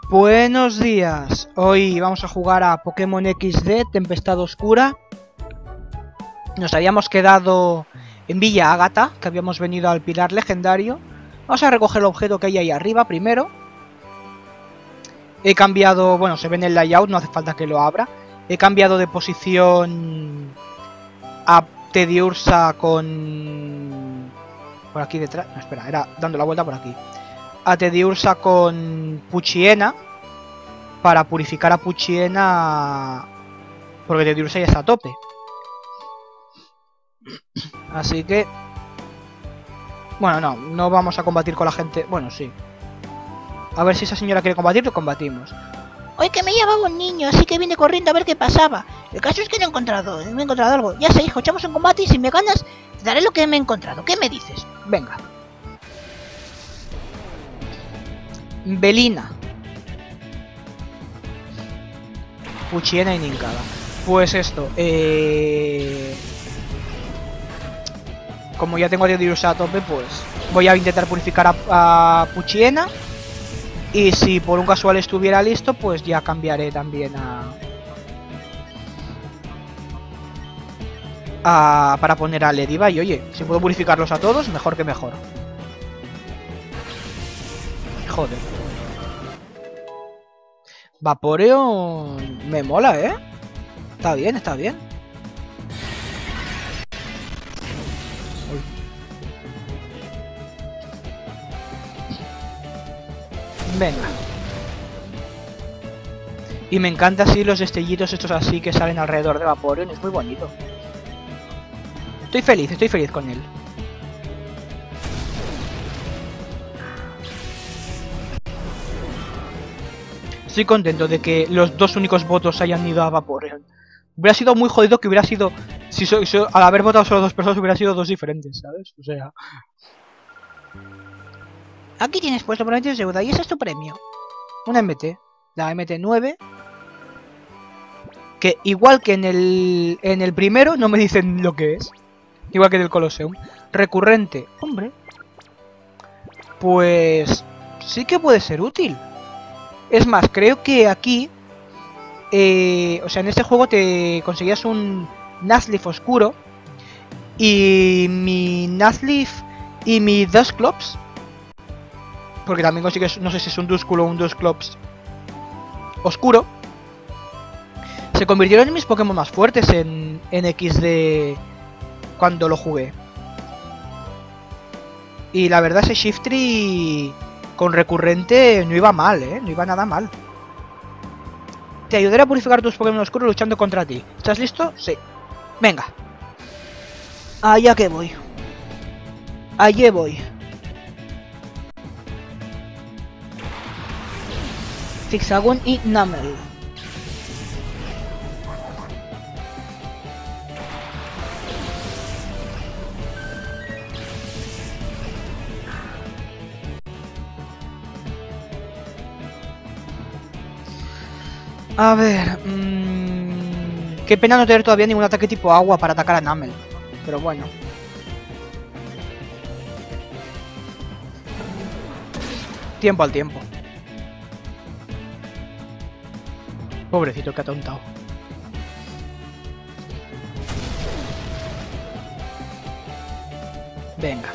Buenos días, hoy vamos a jugar a Pokémon XD Tempestad Oscura. Nos habíamos quedado en Villa Ágata, que habíamos venido al Pilar Legendario. Vamos a recoger el objeto que hay ahí arriba primero. He cambiado, bueno, se ve en el layout, no hace falta que lo abra. He cambiado de posición a Tediursa con... por aquí detrás, no, espera, era dando la vuelta por aquí. A Tediursa con Puchiena para purificar a Puchiena, porque Tediursa ya está a tope. Así que bueno, no vamos a combatir con la gente. Bueno, sí. A ver si esa señora quiere combatir, lo combatimos. Hoy que me llevaba un niño, así que vine corriendo a ver qué pasaba. El caso es que no he encontrado algo. Ya sé, hijo, echamos un combate y si me ganas, te daré lo que me he encontrado. ¿Qué me dices? Venga. Belina. Puchiena y Nincada. Pues esto, como ya tengo a Tediursa a tope, pues voy a intentar purificar a Puchiena. Y si por un casual estuviera listo, pues ya cambiaré también para poner a Lediva. Y oye, si puedo purificarlos a todos, mejor que mejor. Joder. Vaporeo me mola, ¿eh? Está bien, está bien. Uy. Venga. Y me encanta así los destellitos estos así que salen alrededor de Vaporeon. Es muy bonito. Estoy feliz con él. Estoy contento de que los dos únicos votos hayan ido a Vaporeon. Hubiera sido muy jodido que hubiera sido... Si al haber votado solo dos personas hubiera sido dos diferentes, ¿sabes? O sea... Aquí tienes puesto por de deuda y ese es tu premio. Una MT. La MT9. Que igual que en el primero no me dicen lo que es. Igual que en el Colosseum. Recurrente. Hombre. Pues... sí que puede ser útil. Es más, creo que aquí... o sea, en este juego te conseguías un Nuzleaf oscuro. Y mi Nuzleaf y mi Dusclops, porque también consigues, no sé si es un Duskull o un Dusclops oscuro, se convirtieron en mis Pokémon más fuertes en XD cuando lo jugué. Y la verdad ese Shiftry con recurrente no iba mal, no iba nada mal. Te ayudaré a purificar tus Pokémon oscuros luchando contra ti. ¿Estás listo? Sí. Venga. Allá que voy. Allí voy. Zigzagoon y Numel. A ver... qué pena no tener todavía ningún ataque tipo agua para atacar a Numel. Pero bueno. Tiempo al tiempo. Pobrecito que ha atontado. Venga.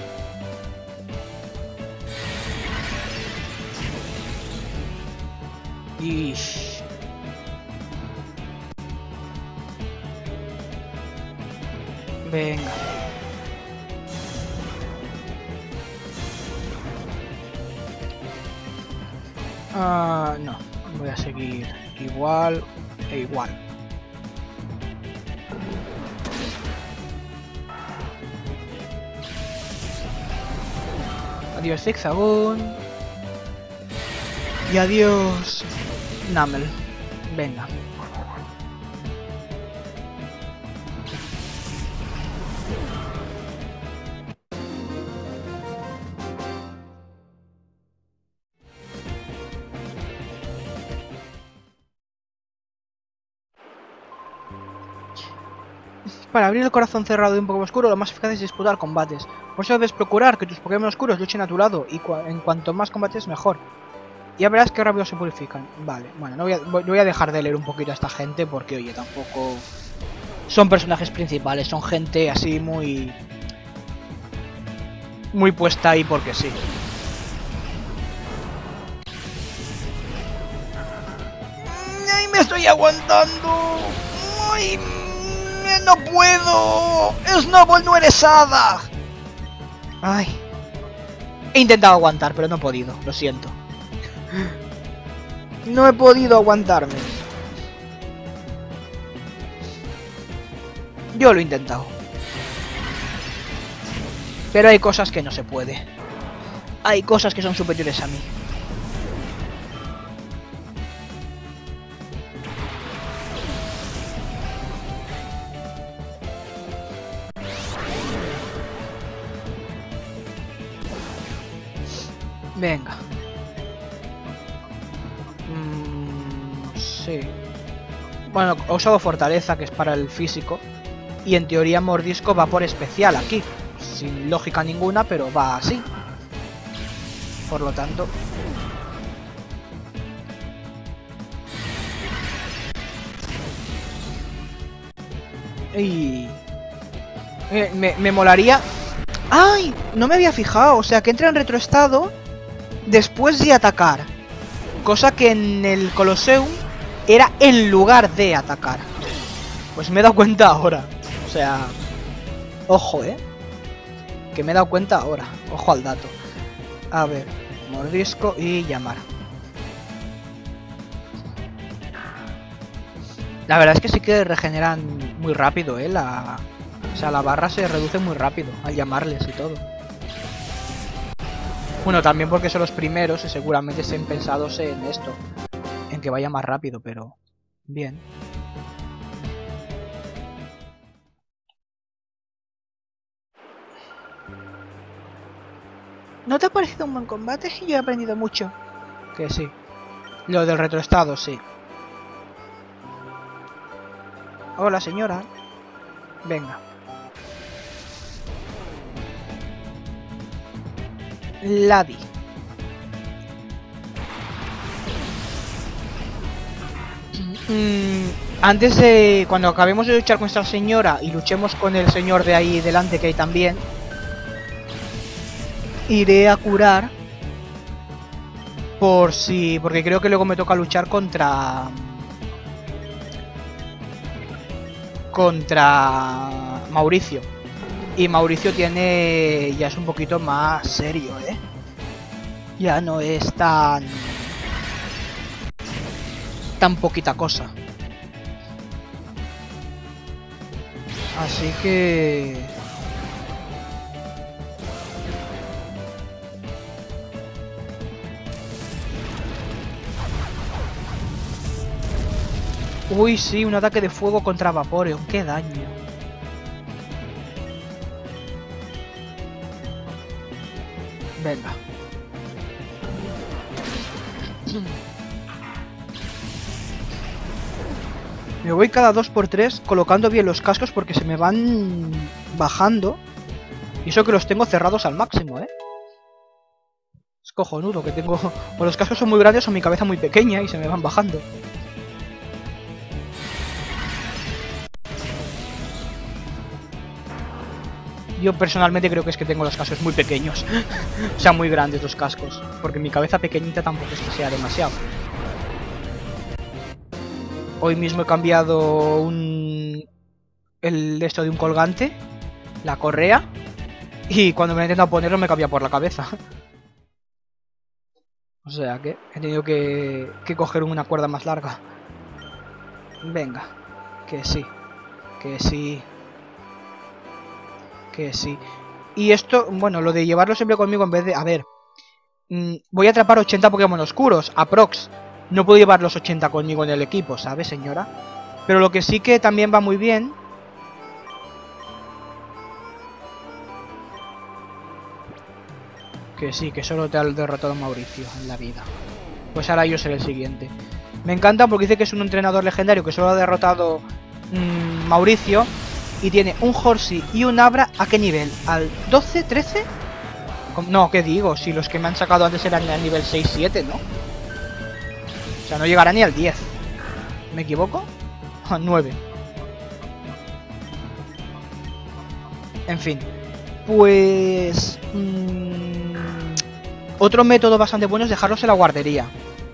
Ish. Venga. No. Voy a seguir igual e igual. Adiós Zigzagoon. Y adiós Numel. Venga. Para abrir el corazón cerrado de un Pokémon oscuro, lo más eficaz es disputar combates. Por eso debes procurar que tus Pokémon oscuros luchen a tu lado, y en cuanto más combates, mejor. Ya verás que rápido se purifican. Vale, bueno, no voy a dejar de leer un poquito a esta gente porque, oye, tampoco son personajes principales, son gente así muy puesta ahí porque sí. ¡Ay, me estoy aguantando! ¡Ay, no puedo! ¡Snowball, no eres hada! ¡Ay! He intentado aguantar, pero no he podido, lo siento. No he podido aguantarme. Yo lo he intentado. Pero hay cosas que no se puede. Hay cosas que son superiores a mí. Venga. Sí. Bueno, he usado fortaleza, que es para el físico. Y en teoría mordisco va por especial aquí. Sin lógica ninguna, pero va así. Por lo tanto... Y... me molaría... ¡Ay! No me había fijado. O sea, que entra en retroestado después de atacar. Cosa que en el Colosseum era en lugar de atacar. Pues me he dado cuenta ahora. O sea... Ojo, que me he dado cuenta ahora. Ojo al dato. A ver. Mordisco y llamar. La verdad es que sí que regeneran muy rápido, O sea, la barra se reduce muy rápido al llamarles y todo. Bueno, también porque son los primeros y seguramente estén pensados en esto. En que vaya más rápido, pero... Bien. ¿No te ha parecido un buen combate? Yo he aprendido mucho. Que sí. Lo del retroestado, sí. Hola, señora. Venga. Ladi. Antes de... Cuando acabemos de luchar con esta señora y luchemos con el señor de ahí delante que hay también, iré a curar por si... Porque creo que luego me toca luchar contra Mauricio. Y Mauricio tiene... Ya es un poquito más serio, Ya no es tan poquita cosa. Así que... Uy, sí, un ataque de fuego contra Vaporeon. ¡Qué daño! Venga. Me voy cada 2×3 colocando bien los cascos porque se me van bajando. Y eso que los tengo cerrados al máximo, Es cojonudo que tengo... O los cascos son muy grandes o mi cabeza muy pequeña y se me van bajando. Yo personalmente creo que es que tengo los cascos muy pequeños. O sea, muy grandes los cascos. Porque mi cabeza pequeñita tampoco es que sea demasiado. Hoy mismo he cambiado esto de un colgante, la correa, y cuando me he intentado ponerlo me cabía por la cabeza. O sea que he tenido que coger una cuerda más larga. Venga, que sí, que sí, que sí. Y esto, bueno, lo de llevarlo siempre conmigo en vez de... A ver, voy a atrapar 80 Pokémon oscuros, aprox. No puedo llevar los 80 conmigo en el equipo, ¿sabes, señora? Pero lo que sí que también va muy bien... Que sí, que solo te ha derrotado Mauricio en la vida. Pues ahora yo seré el siguiente. Me encanta porque dice que es un entrenador legendario que solo ha derrotado Mauricio. Y tiene un Horsey y un Abra, ¿a qué nivel? ¿Al 12, 13? No, ¿qué digo? Si los que me han sacado antes eran al nivel 6, 7, ¿no? O sea, no llegará ni al 10. ¿Me equivoco? A 9. En fin. Pues... otro método bastante bueno es dejarlos en la guardería.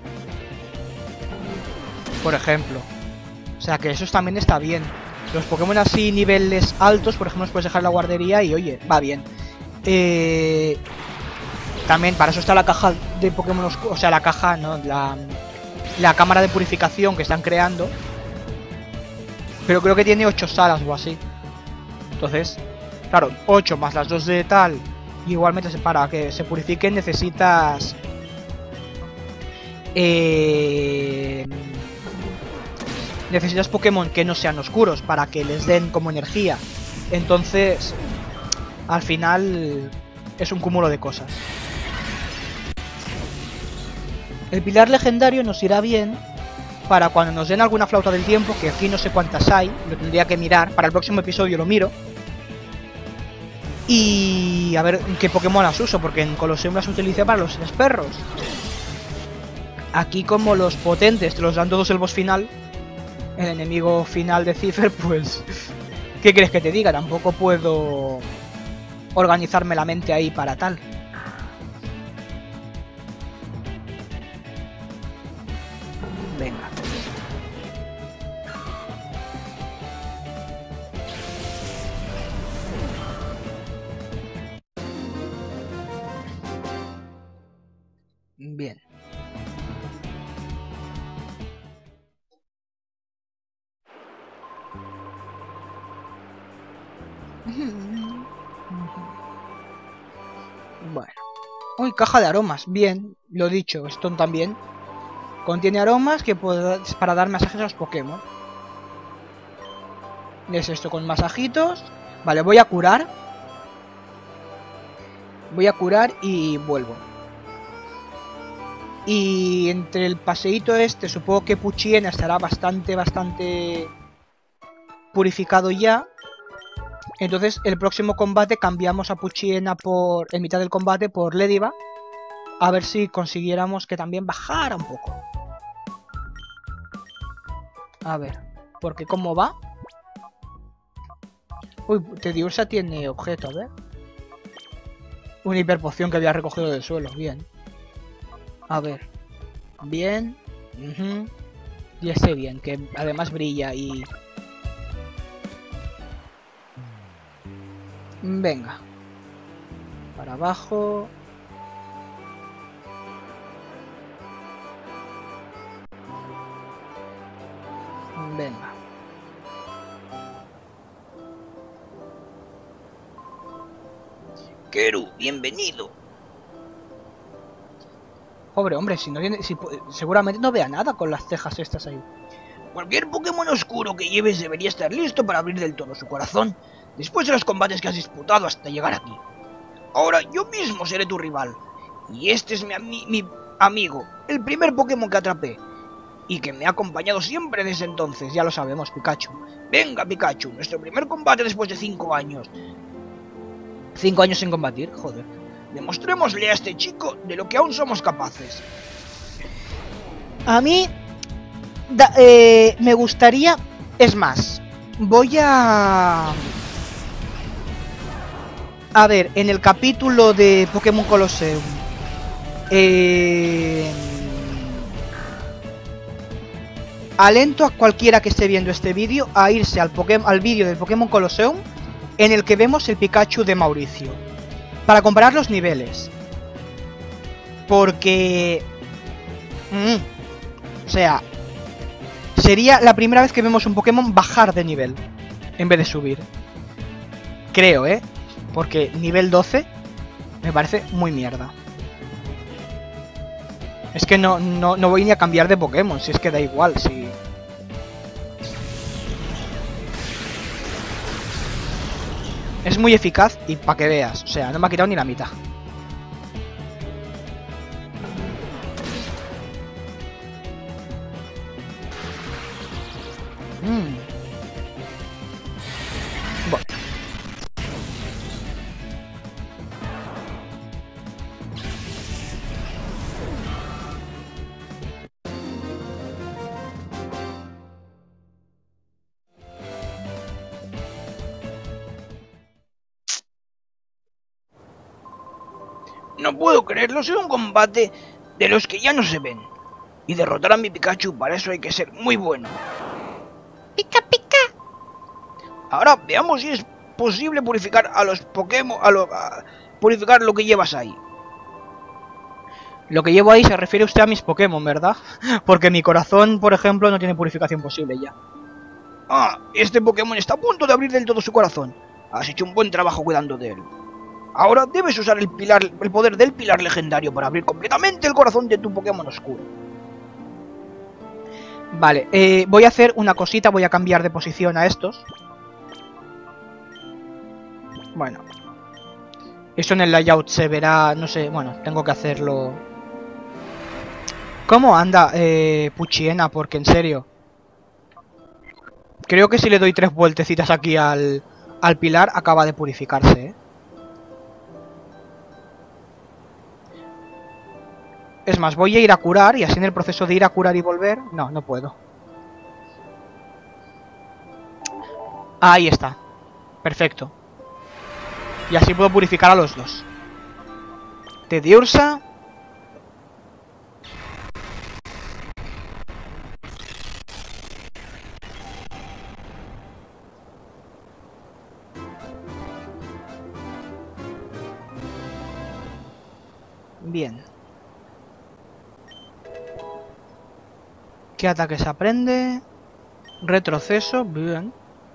Por ejemplo. O sea, que eso también está bien. Los Pokémon así, niveles altos, por ejemplo, los puedes dejar en la guardería y, oye, va bien. También, para eso está la caja de Pokémon oscuro. O sea, la caja, no, la cámara de purificación que están creando. Pero creo que tiene 8 salas o así. Entonces, claro, 8 más las 2 de tal. Y igualmente para que se purifiquen necesitas... necesitas Pokémon que no sean oscuros para que les den como energía. Entonces, al final es un cúmulo de cosas. El pilar legendario nos irá bien para cuando nos den alguna flauta del tiempo, que aquí no sé cuántas hay, lo tendría que mirar, para el próximo episodio lo miro. Y a ver qué Pokémon las uso, porque en Colosseum las utilicé para los 3 perros. Aquí como los potentes te los dan todos el boss final, el enemigo final de Cipher, pues... ¿qué crees que te diga? Tampoco puedo organizarme la mente ahí para tal. Venga. Bien. Bueno. Uy, caja de aromas. Bien, lo dicho, esto también. Contiene aromas que puedes para dar masajes a los Pokémon. Es esto con masajitos. Vale, voy a curar. Voy a curar y vuelvo. Y entre el paseíto este, supongo que Puchien estará bastante purificado ya. Entonces el próximo combate cambiamos a Puchiena por en mitad del combate por Lediva. A ver si consiguiéramos que también bajara un poco. A ver, porque ¿cómo va? Uy, Tediursa tiene objeto, a ver. Una hiperpoción que había recogido del suelo, bien. A ver. Bien. Y ese bien, que además brilla y... Venga. Para abajo. Venga. Keru, bienvenido. Pobre hombre, si no tiene, seguramente no vea nada con las cejas estas ahí. Cualquier Pokémon oscuro que lleves debería estar listo para abrir del todo su corazón después de los combates que has disputado hasta llegar aquí. Ahora yo mismo seré tu rival. Y este es mi amigo, el primer Pokémon que atrapé. Y que me ha acompañado siempre desde entonces, ya lo sabemos, Pikachu. Venga, Pikachu, nuestro primer combate después de 5 años. 5 años sin combatir, joder. Demostrémosle a este chico de lo que aún somos capaces. A mí... me gustaría... Es más, voy a... A ver, en el capítulo de Pokémon Colosseum... alento a cualquiera que esté viendo este vídeo a irse al vídeo del Pokémon Colosseum en el que vemos el Pikachu de Mauricio, para comparar los niveles. Porque... o sea, sería la primera vez que vemos un Pokémon bajar de nivel en vez de subir. Creo, porque nivel 12 me parece muy mierda. Es que no voy ni a cambiar de Pokémon, si es que da igual, si... Es muy eficaz y para que veas, o sea, no me ha quitado ni la mitad. Bueno. No puedo creerlo, será un combate de los que ya no se ven. Y derrotar a mi Pikachu, para eso hay que ser muy bueno. ¡Pica, pica! Ahora veamos si es posible purificar a los Pokémon, purificar lo que llevas ahí. Lo que llevo ahí se refiere usted a mis Pokémon, ¿verdad? Porque mi corazón, por ejemplo, no tiene purificación posible ya. Ah, este Pokémon está a punto de abrir del todo su corazón. Has hecho un buen trabajo cuidando de él. Ahora debes usar el poder del pilar legendario para abrir completamente el corazón de tu Pokémon oscuro. Vale, voy a hacer una cosita, voy a cambiar de posición a estos. Bueno. Eso en el layout se verá, no sé, bueno, tengo que hacerlo. ¿Cómo anda, Puchiena? Porque en serio. Creo que si le doy 3 vueltecitas aquí al pilar, acaba de purificarse, ¿eh? Es más, voy a ir a curar y así en el proceso de ir a curar y volver... No, no puedo. Ahí está. Perfecto. Y así puedo purificar a los dos. Teddiursa. Bien. ¿Qué ataque se aprende? Retroceso, bien.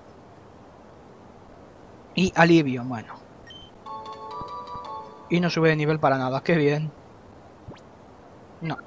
Y alivio, bueno. Y no sube de nivel para nada, qué bien. No.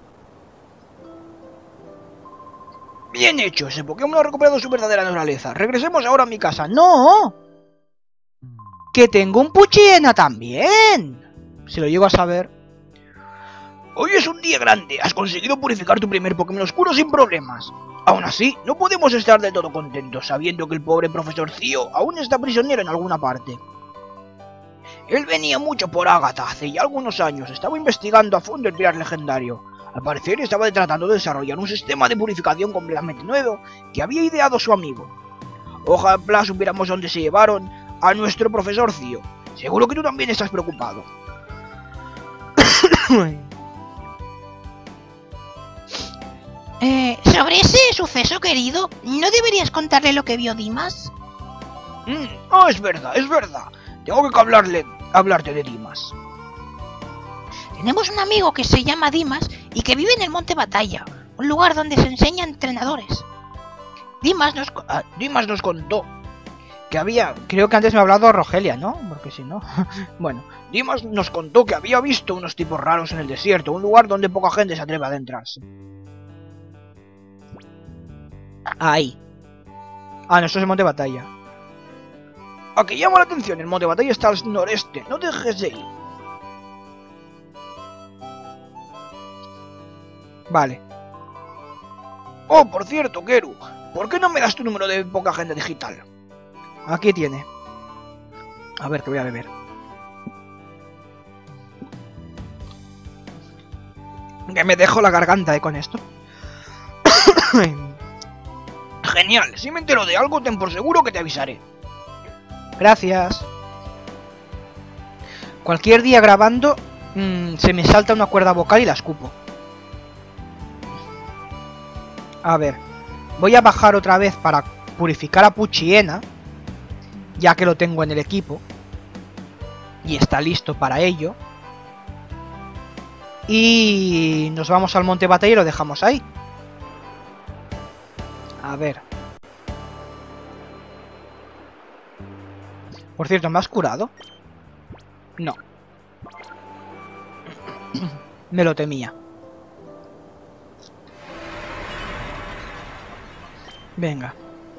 Bien hecho, ese Pokémon ha recuperado su verdadera naturaleza. Regresemos ahora a mi casa. ¡No! ¡Que tengo un Puchiena también! Si lo llego a saber. Hoy es un día grande. Has conseguido purificar tu primer Pokémon oscuro sin problemas. Aún así, no podemos estar del todo contentos, sabiendo que el pobre profesor Cío aún está prisionero en alguna parte. Él venía mucho por Ágata hace ya algunos años, estaba investigando a fondo el pilar legendario. Al parecer estaba tratando de desarrollar un sistema de purificación completamente nuevo que había ideado su amigo. Ojalá supiéramos dónde se llevaron a nuestro profesor Cío. Seguro que tú también estás preocupado. Sobre ese suceso, querido, ¿no deberías contarle lo que vio Dimas? Oh, es verdad, es verdad. Tengo que hablarte de Dimas. Tenemos un amigo que se llama Dimas y que vive en el Monte Batalla, un lugar donde se enseñan entrenadores. Dimas nos contó que había... Creo que antes me ha hablado Rogelia, ¿no? Porque si no... Bueno. Dimas nos contó que había visto unos tipos raros en el desierto, un lugar donde poca gente se atreve a adentrarse. Ahí. Ah, no, eso es el Monte Batalla. A que llama la atención, el Monte Batalla está al noreste, no dejes de ir. Vale. Oh, por cierto, Keru, ¿por qué no me das tu número de poca agenda digital? Aquí tiene. A ver, que voy a beber. Que me dejo la garganta, con esto. Genial, si me entero de algo, ten por seguro que te avisaré. Gracias. Cualquier día grabando se me salta una cuerda vocal y la escupo. A ver, voy a bajar otra vez para purificar a Puchiena, ya que lo tengo en el equipo y está listo para ello. Y nos vamos al Monte Batalla y lo dejamos ahí. A ver. Por cierto, ¿me has curado? No. Me lo temía. Venga.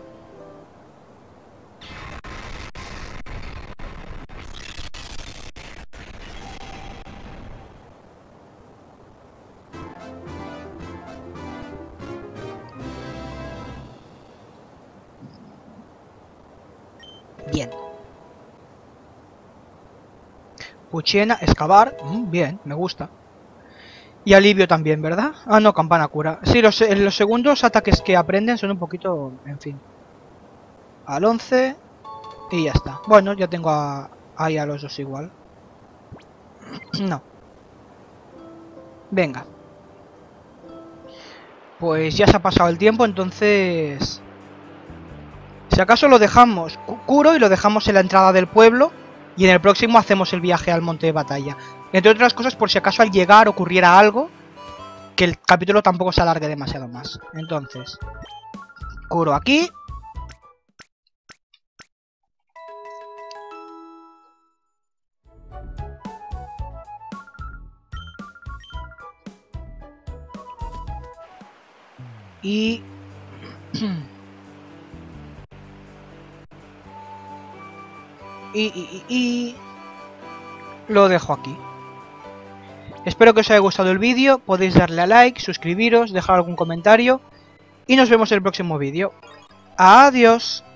Bien. Puchiena, excavar. Bien, me gusta. Y alivio también, ¿verdad? Ah, no, campana cura. Sí, los segundos ataques que aprenden son un poquito... En fin. Al 11. Y ya está. Bueno, ya tengo ahí a los dos igual. No. Venga. Pues ya se ha pasado el tiempo, entonces... Si acaso lo dejamos Kuro y lo dejamos en la entrada del pueblo. Y en el próximo hacemos el viaje al monte de batalla. Entre otras cosas, por si acaso al llegar ocurriera algo, que el capítulo tampoco se alargue demasiado más. Entonces, Kuro aquí. Y... y lo dejo aquí. Espero que os haya gustado el vídeo, podéis darle a like, suscribiros, dejar algún comentario y nos vemos en el próximo vídeo. ¡Adiós!